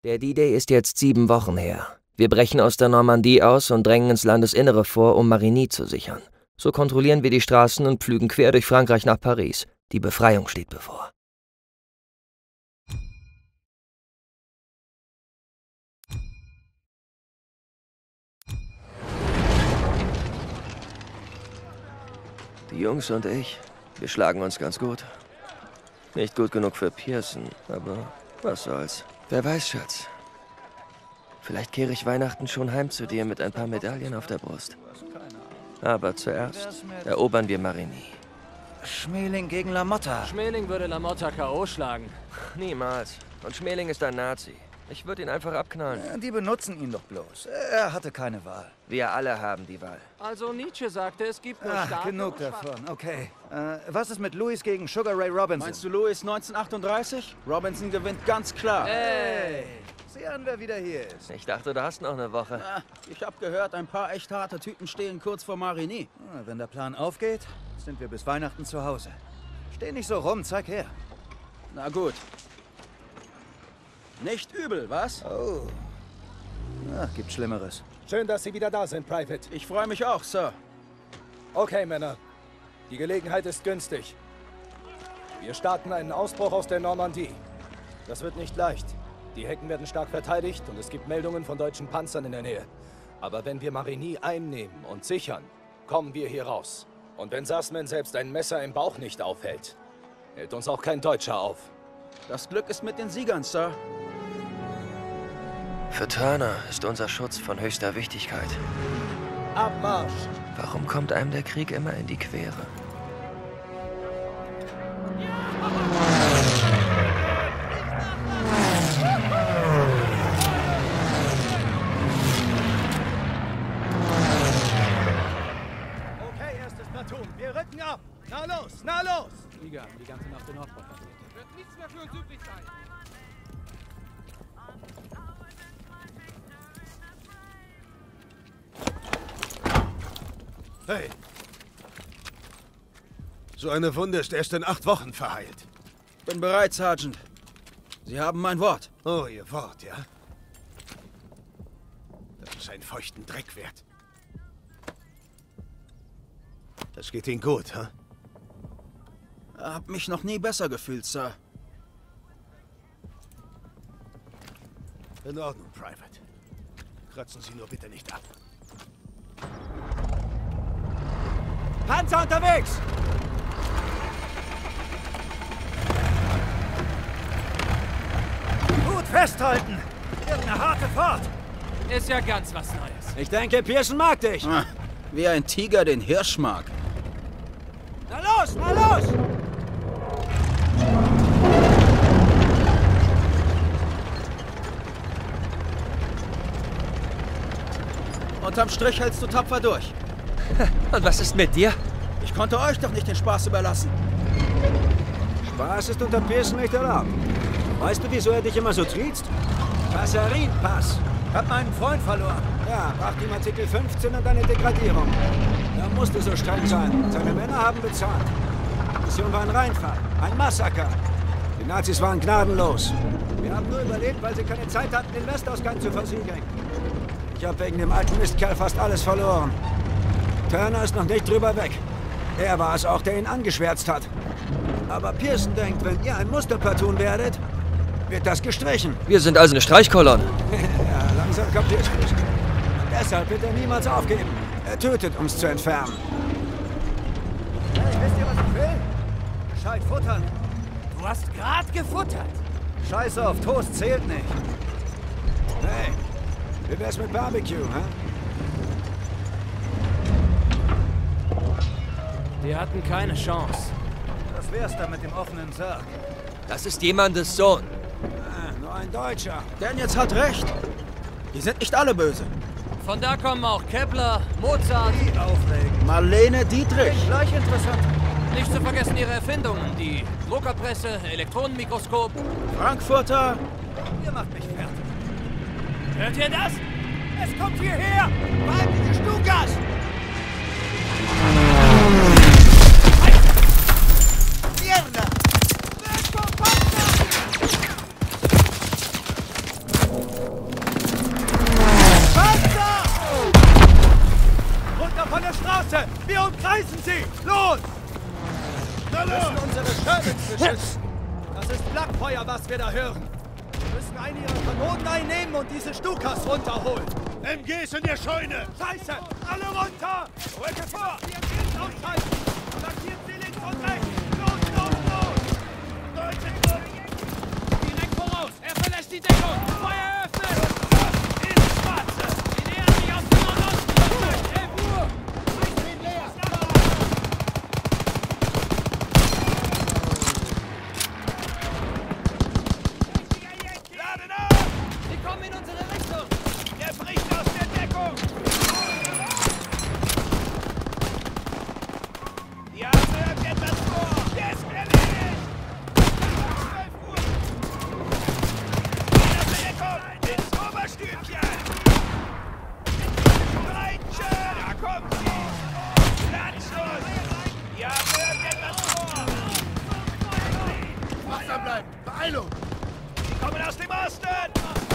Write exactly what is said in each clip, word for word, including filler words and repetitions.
Der D-Day ist jetzt sieben Wochen her. Wir brechen aus der Normandie aus und drängen ins Landesinnere vor, um Marigny zu sichern. So kontrollieren wir die Straßen und pflügen quer durch Frankreich nach Paris. Die Befreiung steht bevor. Die Jungs und ich, wir schlagen uns ganz gut. Nicht gut genug für Pearson, aber was soll's. Wer weiß, Schatz. Vielleicht kehre ich Weihnachten schon heim zu dir mit ein paar Medaillen auf der Brust. Aber zuerst erobern wir Marigny. Schmeling gegen Lamotta. Schmeling würde Lamotta K O schlagen. Niemals. Und Schmeling ist ein Nazi. Ich würde ihn einfach abknallen. Ja, die benutzen ihn doch bloß. Er hatte keine Wahl. Wir alle haben die Wahl. Also Nietzsche sagte, es gibt nur Ach, Starke genug und Schwache. davon. Okay. Äh, was ist mit Louis gegen Sugar Ray Robinson? Meinst du Louis neunzehnhundertachtunddreißig? Robinson gewinnt ganz klar. Hey! Sieh an, wer wieder hier ist. Ich dachte, du hast noch eine Woche. Ah, ich hab gehört, ein paar echt harte Typen stehen kurz vor Marigny. Ah, wenn der Plan aufgeht, sind wir bis Weihnachten zu Hause. Steh nicht so rum, zeig her. Na gut. Nicht übel, was? Oh. Ach, gibt Schlimmeres. Schön, dass Sie wieder da sind, Private. Ich freue mich auch, Sir. Okay, Männer. Die Gelegenheit ist günstig. Wir starten einen Ausbruch aus der Normandie. Das wird nicht leicht. Die Hecken werden stark verteidigt und es gibt Meldungen von deutschen Panzern in der Nähe. Aber wenn wir Marigny einnehmen und sichern, kommen wir hier raus. Und wenn Sussman selbst ein Messer im Bauch nicht aufhält, hält uns auch kein Deutscher auf. Das Glück ist mit den Siegern, Sir. Für Turner ist unser Schutz von höchster Wichtigkeit. Abmarsch! Warum kommt einem der Krieg immer in die Quere? Okay, erstes Platoon. Wir rücken ab. Na los, na los! Flieger haben die ganze Nacht den Nordpol passiert. Wird nichts mehr für uns übrig sein. Hey! So eine Wunde ist erst in acht Wochen verheilt. Bin bereit, Sergeant. Sie haben mein Wort. Oh, Ihr Wort, ja? Das ist einen feuchten Dreck wert. Das geht Ihnen gut, ha? Hab mich noch nie besser gefühlt, Sir. In Ordnung, Private. Kratzen Sie nur bitte nicht ab. Panzer unterwegs! Gut festhalten! Irgendeine harte Fahrt! Ist ja ganz was Neues. Ich denke, Pearson mag dich. Ah, wie ein Tiger den Hirsch mag. Na los, na los! Unterm Strich hältst du tapfer durch. Und was ist mit dir? Ich konnte euch doch nicht den Spaß überlassen. Spaß ist unter Pearson nicht erlaubt. Weißt du, wieso er dich immer so triezt? Passarin-Pass. Hab meinen Freund verloren. Ja, brachte ihm Artikel fünfzehn und eine Degradierung. Er musste so streng sein. Seine Männer haben bezahlt. Die Mission war ein Reinfall, ein Massaker. Die Nazis waren gnadenlos. Wir haben nur überlebt, weil sie keine Zeit hatten, den Westausgang zu versiegeln. Ich habe wegen dem alten Mistkerl fast alles verloren. Turner ist noch nicht drüber weg. Er war es auch, der ihn angeschwärzt hat. Aber Pearson denkt, wenn ihr ein Musterplatoon werdet, wird das gestrichen. Wir sind also eine Streichkolonne. Ja, langsam kapierst du's. Und deshalb wird er niemals aufgeben. Er tötet, um's zu entfernen. Hey, wisst ihr, was ich will? Gescheit futtern. Du hast gerade gefuttert. Scheiß auf, Toast zählt nicht. Hey, wie wär's mit Barbecue, hä? Wir hatten keine Chance. Was wär's da mit dem offenen Sarg? Das ist jemandes Sohn. Ah, nur ein Deutscher. Daniels hat recht. Die sind nicht alle böse. Von da kommen auch Kepler, Mozart. Die aufregen. Marlene Dietrich. Gleich interessant. Nicht zu vergessen ihre Erfindungen. Die Druckerpresse, Elektronenmikroskop. Frankfurter. Ihr macht mich fertig. Hört ihr das? Es kommt hierher! Weibliche Stukas! Mierda! Panzer! Runter von der Straße! Wir umkreisen sie! Los! Wir müssen unsere Shermans beschützen. Das ist Flakfeuer, was wir da hören. Wir müssen eine ihrer Kanonen einnehmen und diese Stukas runterholen. M Gs in der Scheune! Scheiße! Alle runter! Rücke vor! Ihr Kind ausschalten! Attackiert sie links und rechts! Los, los, los! Deutsche Truppen! Direkt voraus! Er verlässt die Deckung! Feuer eröffnet! Ins Schwarze! Sie nähern sich aus dem Nordosten! elf Uhr! Schießt leer! Laden ab! Sie kommen in unsere Richtung! Er bricht aus der Deckung! Ja, irgendetwas vor! Der ist erledigt! zwölf Uhr! In der Deckung! Ins Oberstübchen! Breitsche! Da kommt sie! Platzlos! Ja, irgendetwas vor! Wachsam bleiben! Beeilung! Sie kommen aus dem Osten!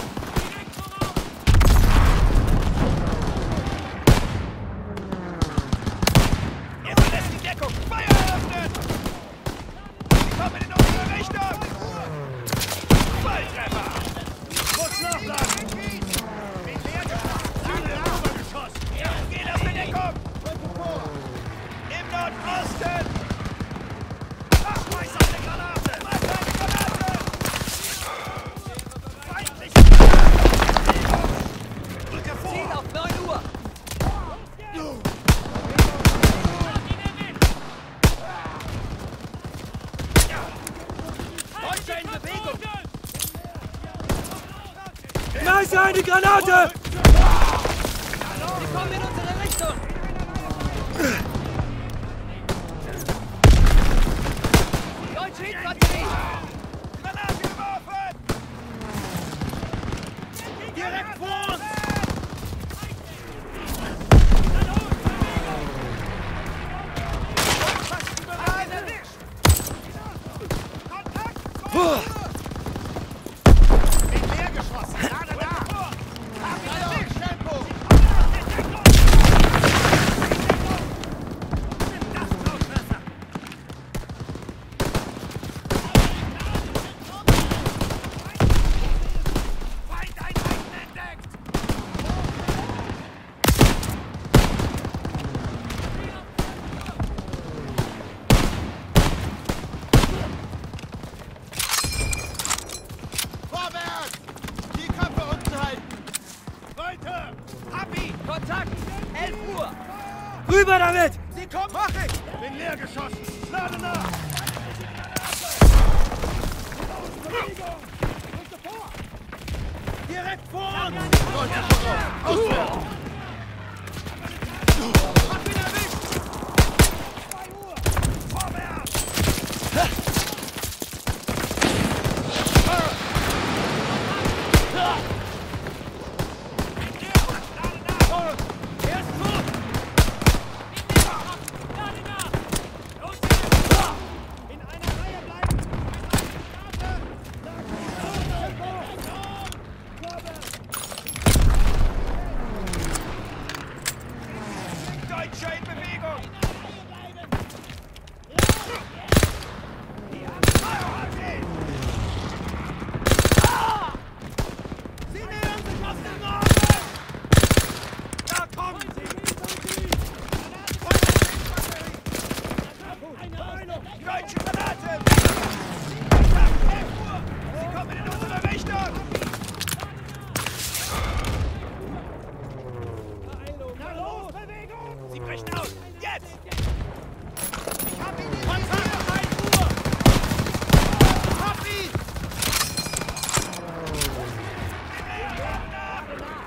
Er verlässt die Deckung! Feuer eröffnen! Sie kommen in unsere Richtung! Volltreffer! Muss nachladen! Ziele im Obergeschoss! Er geht aus der Deckung! Im Nordosten! Ach, schmeiß auf eine Granate! Schmeiß eine Granate! Feindliche Granate! Rücke vor! Ziel auf neun Uhr! Deutsche in Bewegung! Da ist eine Granate! Sie kommen in unsere Richtung! Deutsche Infanterie! Granate geworfen! Direkt vor uns! Fast überall erwischt! Kontakt! Bin leer geschossen! Gerade da! Hab ihn erwischt! Tempo! Nimm das, Krautfresser! Feindeinheiten entdeckt! Vorwärts! Die Köpfe unten halten! Weiter! Hab ihn! Kontakt! elf Uhr! Rüber damit! Sie kommen! Mach ich! Bin leer geschossen! Lade nach! Direkt vor uns! Auswärts! Hab ihn erwischt! Vorwärts! Er ist tot! In einer Reihe bleiben! Deutsche in Bewegung! Sie nähern sich aus dem Norden! Da kommen sie! Deutsche Granate! elf Uhr! Sie kommen in unsere Richtung! Na los, Bewegung! Sie brechen aus! Jetzt! Ich hab ihn! Kontakt! ein Uhr! Hab ihn!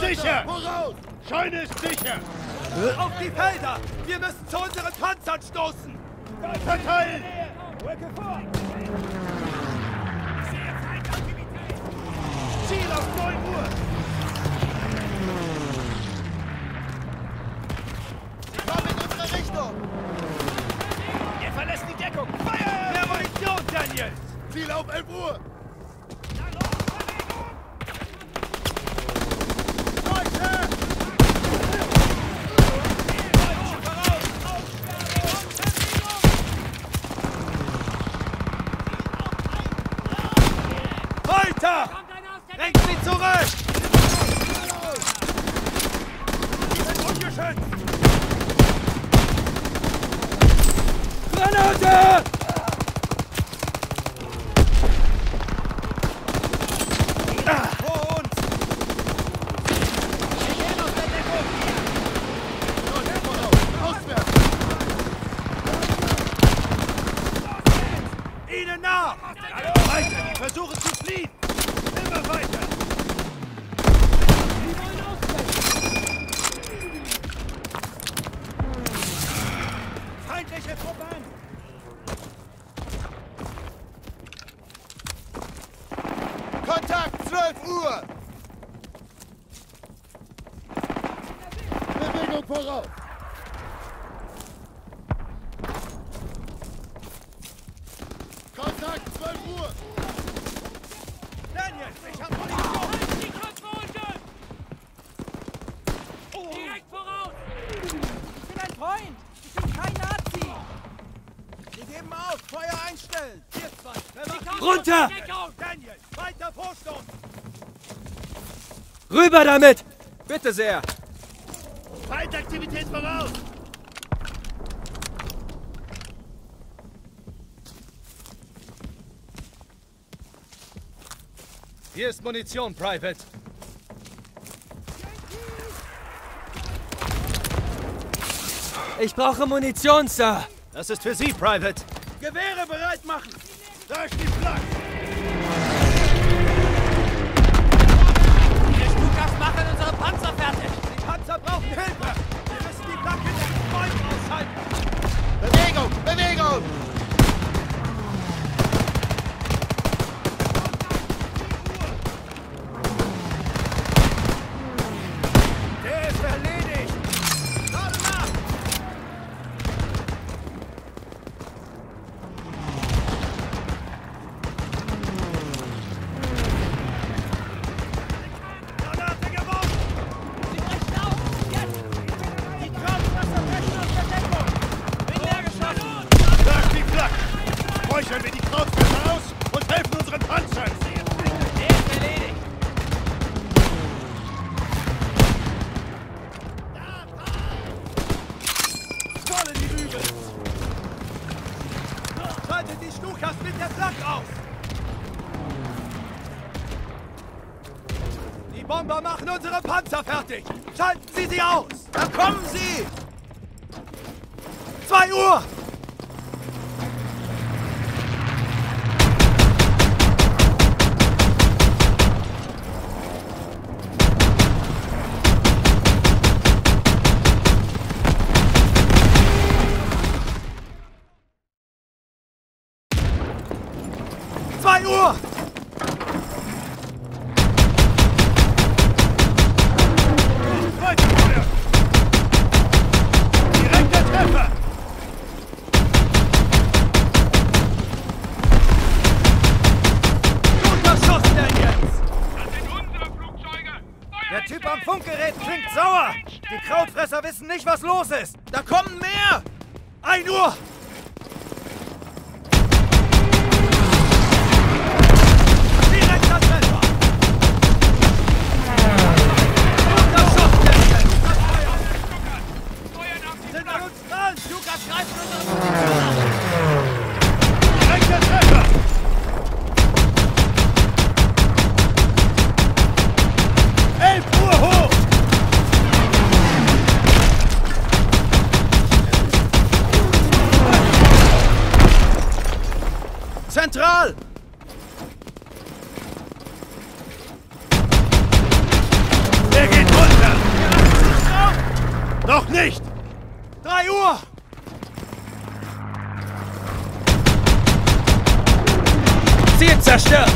sicher! Voraus! Scheune ist sicher! Auf die Felder! Wir müssen zu unseren Panzern stoßen! Verteilen! Rücke vor! Ziel auf neun Uhr! Sie kommen in unsere Richtung! Ihr verlässt die Deckung! Feuer! Mehr Munition, Daniel! Ziel auf elf Uhr! Lenkt sie zurück! Sie sind ungeschützt! Granate! Vor uns! Wir gehen aus der Deckung! Auswärts! Ihnen nach! Weiter! Die versuchen zu fliehen! Immer weiter! Sie wollen ausbrechen! Feindliche Truppen! Kontakt, zwölf Uhr! Bewegung voraus! Kontakt, zwölf Uhr! Daniel, ich hab Munition! Halt die Kontrolle! Oh. Direkt voraus! Ich bin ein Freund! Ich bin kein Nazi! Wir geben auf! Feuer einstellen! Hier zwei! Runter! Daniel, weiter vorstoßen! Rüber damit! Bitte sehr! Feindaktivität voraus! Hier ist Munition, Private. Ich brauche Munition, Sir. Das ist für Sie, Private. Gewehre bereit machen! Da ist die Flak! Die Stukas machen unsere Panzer fertig! Die Panzer brauchen Hilfe! Wir müssen die Flak hinter den Freunden aushalten! Bewegung! Bewegung! Der ist erledigt! Gerade nach! Granate geworfen! Sie brechen auf! Jetzt! Die Kraftwasser brechen aus der Deckung! Bin leer geschossen! Da ist die Flak! Räuchern wir die Krautfässer aus und helfen unseren Panzern! Der ist erledigt! Volle die Übel! Schaltet die Stukas mit der Flak aus! Die Bomber machen unsere Panzer fertig! Schalten Sie sie aus! Da kommen sie! Zwei Uhr! Zwei Uhr! Weiterfeuer! Direkter Treffer! Guter Schuss, Daniels! Das sind unsere Flugzeuge! Feuer Der Typ am Funkgerät klingt sauer! Die Krautfresser wissen nicht, was los ist! Da kommen mehr! Ein Uhr! Direkter Treffer! Guter Schuss, Daniels! Sie sind an uns dran! Stukas greifen unsere... Direkter Treffer! elf Uhr hoch! Zentral! Der geht runter! Noch nicht! drei Uhr! Ziel zerstört!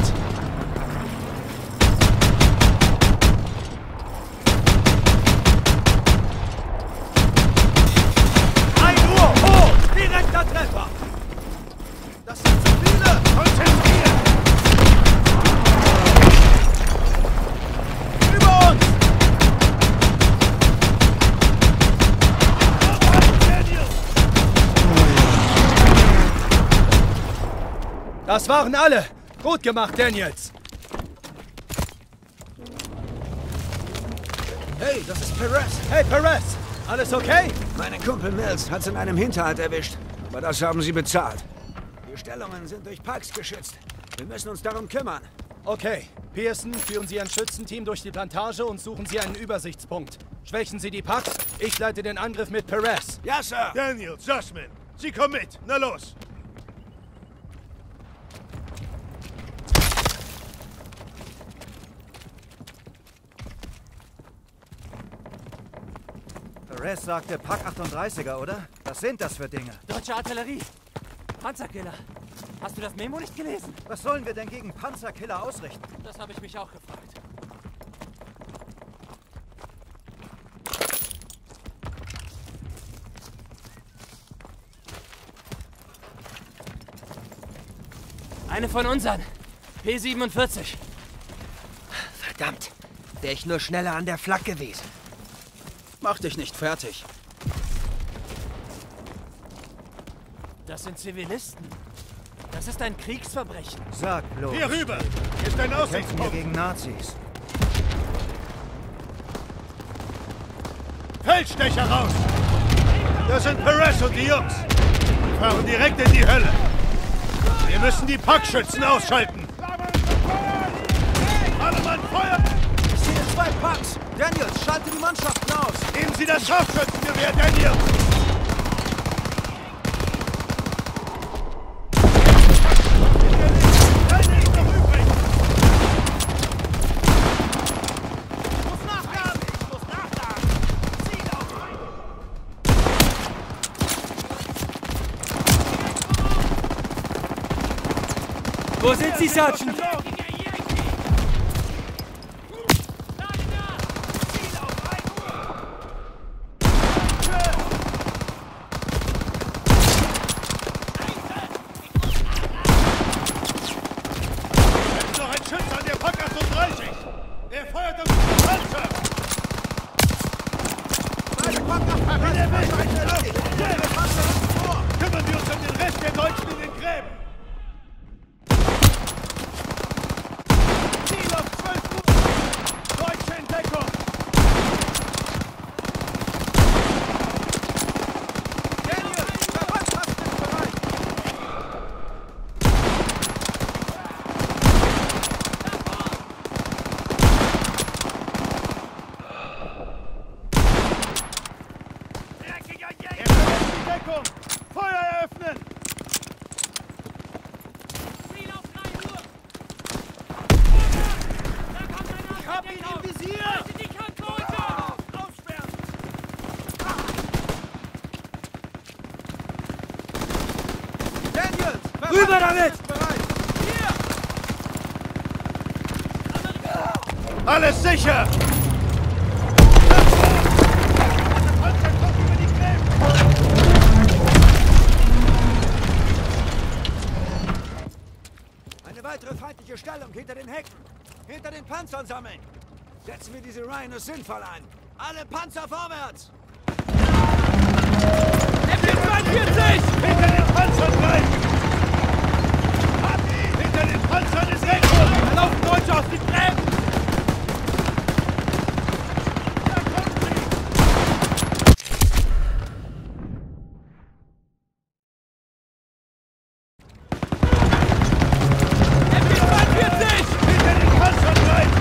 ein Uhr! Hoch! Direkter Treffer! Das sind zu viele! Konzentrieren! Über uns! Das waren alle! Gut gemacht, Daniels! Hey, das ist Perez! Hey, Perez! Alles okay? Mein Kumpel Mills hat's in einem Hinterhalt erwischt. Aber das haben sie bezahlt. Die Stellungen sind durch Parks geschützt. Wir müssen uns darum kümmern. Okay. Pearson, führen Sie ein Schützenteam durch die Plantage und suchen Sie einen Übersichtspunkt. Schwächen Sie die Parks. Ich leite den Angriff mit Perez. Ja, Sir! Daniels, Jasmine, Sie kommen mit. Na los! Perez sagte Pack achtunddreißiger, oder? Was sind das für Dinge? Deutsche Artillerie. Panzerkiller. Hast du das Memo nicht gelesen? Was sollen wir denn gegen Panzerkiller ausrichten? Das habe ich mich auch gefragt. Eine von unseren. P siebenundvierzig. Verdammt. Wäre ich nur schneller an der Flak gewesen. Mach dich nicht fertig. Das sind Zivilisten. Das ist ein Kriegsverbrechen. Sag bloß. Hier rüber! Hier ist ein Wir kämpfen hier Aussichtspunkt! gegen Nazis. Feldstecher raus! Das sind Perez und die Jungs! Die fahren direkt in die Hölle! Wir müssen die Packschützen ausschalten! Alle Mann, Feuer! Ich sehe zwei Packs! Daniels, schalte die Mannschaften aus! Nehmen Sie das Scharfschützengewehr, Daniels! Keine ist noch übrig! Ich muss nachladen! Ich muss nachladen! Ziel auf! Wo sind Sie, Sergeant? Noch ein Schütze an der Pack achtunddreißig! Er feuert auf den Panzer! Kümmern wir uns um den Rest der Deutschen in den Gräben! Ziel auf zwölf Uhr! Deutsche in Deckung! Daniels, der Wandkasten ist bereit! Er verlässt die Deckung! Feuer eröffnen! Ich hab ihn im Visier! Daniels! Rüber damit! Ist bereit! Alles sicher! Panzer kommt über die Gräben! Eine weitere feindliche Stellung hinter den Hecken. Hinter den Panzern sammeln. Setzen wir diese Rhinos sinnvoll ein. Alle Panzer vorwärts! F zweiundvierzig! Hinter den Panzern greifen! Hinter den Panzern ist Deckung! Da laufen Deutsche aus den Gräben! Da kommen sie! F zweiundvierzig! Hinter den Panzern greifen!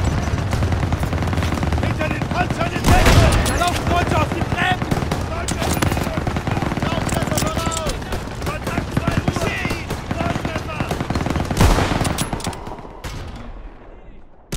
Hinter den Panzern ist Deckung! Da laufen Deutsche aus den Gräben! Lauftreffer voraus! Kontakt zwei Uhr! Lauftreffer!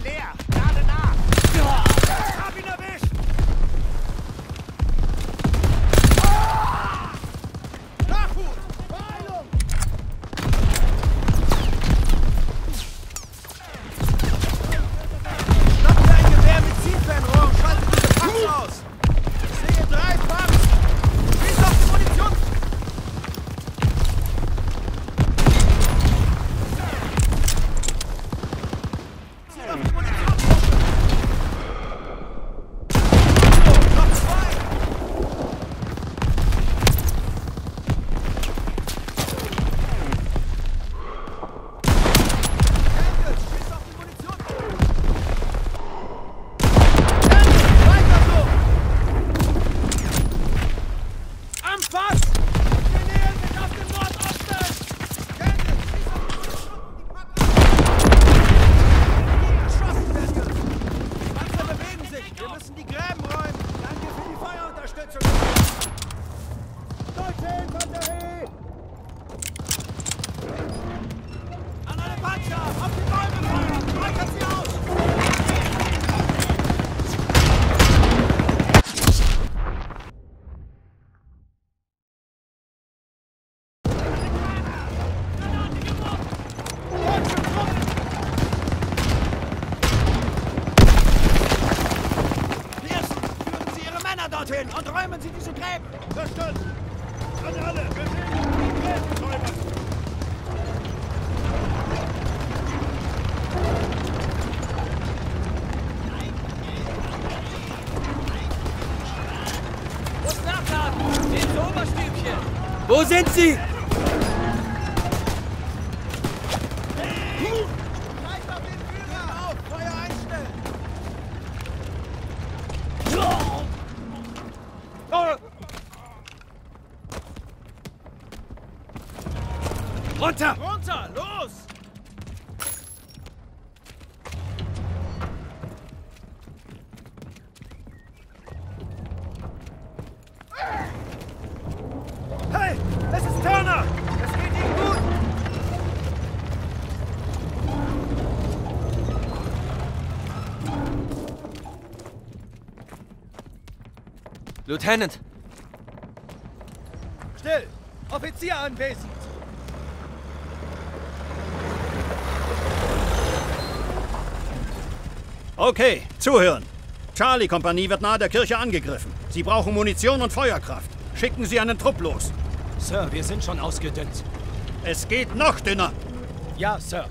leer. Lade nach. Ich hab ihn erwischt. Nachhut. Beeilung. Schnapp dir ein Gewehr mit Zielfernrohr und schalte diese Packs aus. Ich sehe drei Packs. Schieß auf die Munition. Dorthin und räumen Sie diese Gräben! Verstanden! An alle! Bewegung! Gräben säubern! Muss nachladen! Ins Oberstübchen! Wo sind sie? Greift auf den Führer auf! Feuer einstellen! Runter! Runter! Los! Hey! Es ist Turner! Es geht Ihnen gut! Lieutenant! Still! Offizier anwesend! Okay, zuhören. Charlie-Kompanie wird nahe der Kirche angegriffen. Sie brauchen Munition und Feuerkraft. Schicken Sie einen Trupp los. Sir, wir sind schon ausgedünnt. Es geht noch dünner. Ja, Sir.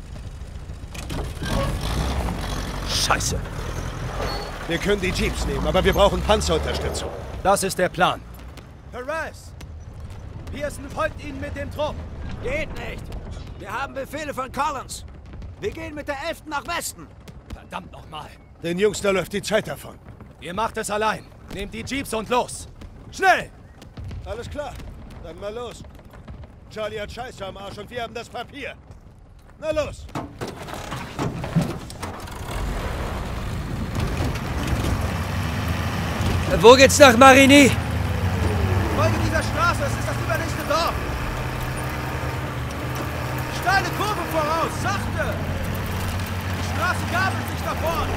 Scheiße! Wir können die Jeeps nehmen, aber wir brauchen Panzerunterstützung. Das ist der Plan. Perez! Pearson folgt Ihnen mit dem Trupp. Geht nicht! Wir haben Befehle von Collins. Wir gehen mit der elften nach Westen. Verdammt nochmal. Den Jungs, da läuft die Zeit davon. Ihr macht es allein. Nehmt die Jeeps und los. Schnell! Alles klar, dann mal los. Charlie hat Scheiße am Arsch und wir haben das Papier. Na los! Wo geht's nach Marigny? Folge dieser Straße, es ist das übernächste Dorf. Steile Kurve voraus, sachte! Die Straße gabelt sich da vorne.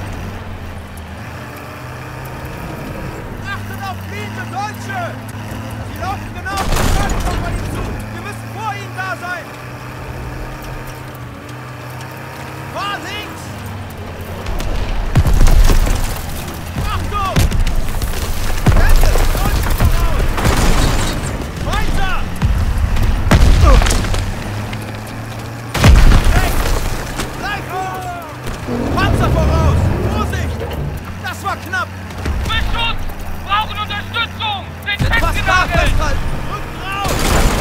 Achtet auf fliehende Deutsche! Sie laufen genau auf die Startkompanie zu. Wir müssen vor ihnen da sein. Fahr links! Achtung! Hände, Deutsche voraus! Weiter! Rechts! Bleib hoch! Panzer voraus! Vorsicht! Das war knapp! Beschuss! Brauchen Unterstützung! Sind Fast da festgenagelt! festhalten! Rücken raus!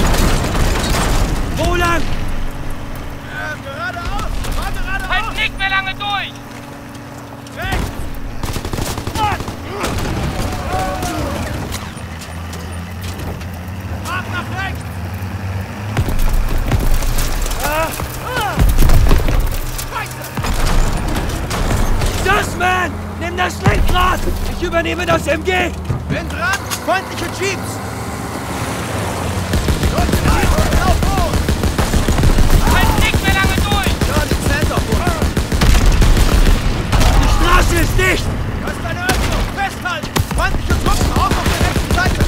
Wo lang? Äh, geradeaus! Fahr geradeaus! Halt nicht mehr lange durch! Rechts! Ab nach rechts! Dustman! Nimm das Lenkrad! Ich übernehme das M G! Bin dran! Feindliche Jeeps! Leute, Jeeps, lauf hoch! Halt nicht mehr lange durch! Ja, die Center vor! nicht! Das ist eine Öffnung! Festhalten! Feindliche Truppen auch auf der rechten Seite!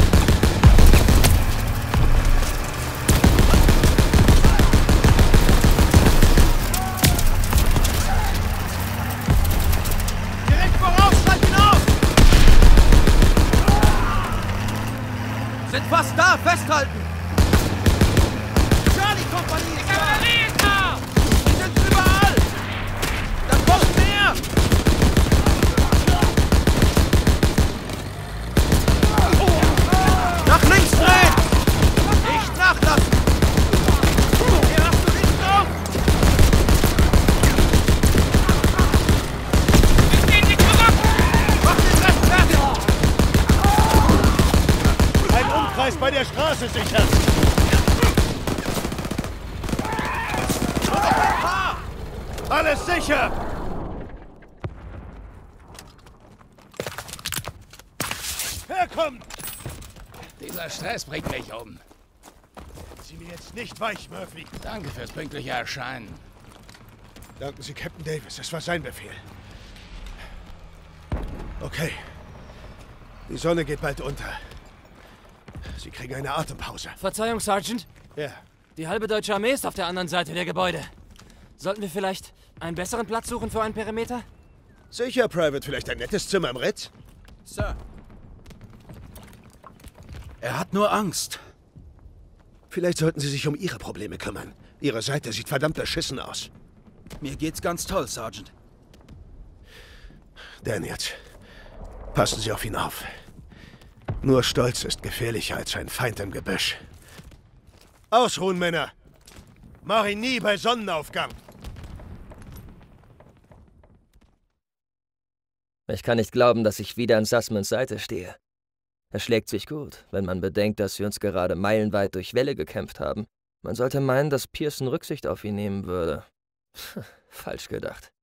Direkt voraus! Schalt ihn auf! Sind fast da! Festhalten! Charlie-Kompanie ist da! Kavallerie ist da! Die sind überall! Da kommt mehr! Nach links drehen! Nicht nachlassen! Hier hast du nichts drauf! Wir ziehen sie zurück! Mach den Rest fertig! Ein Umkreis bei der Straße sichern! Nur noch ein paar! Alles sicher! Herkommt! Dieser Stress bringt mich um. Sieh mir jetzt nicht weich, Murphy. Danke fürs pünktliche Erscheinen. Danken Sie Captain Davis, es war sein Befehl. Okay. Die Sonne geht bald unter. Sie kriegen eine Atempause. Verzeihung, Sergeant. Ja. Die halbe deutsche Armee ist auf der anderen Seite der Gebäude. Sollten wir vielleicht einen besseren Platz suchen für einen Perimeter? Sicher, Private. Vielleicht ein nettes Zimmer im Ritz? Sir. Er hat nur Angst. Vielleicht sollten Sie sich um Ihre Probleme kümmern. Ihre Seite sieht verdammt beschissen aus. Mir geht's ganz toll, Sergeant. Daniels, passen Sie auf ihn auf. Nur Stolz ist gefährlicher als ein Feind im Gebüsch. Ausruhen, Männer! Mach ihn nie bei Sonnenaufgang! Ich kann nicht glauben, dass ich wieder an Sussmans Seite stehe. Er schlägt sich gut, wenn man bedenkt, dass wir uns gerade meilenweit durch Wälle gekämpft haben. Man sollte meinen, dass Pearson Rücksicht auf ihn nehmen würde. Falsch gedacht.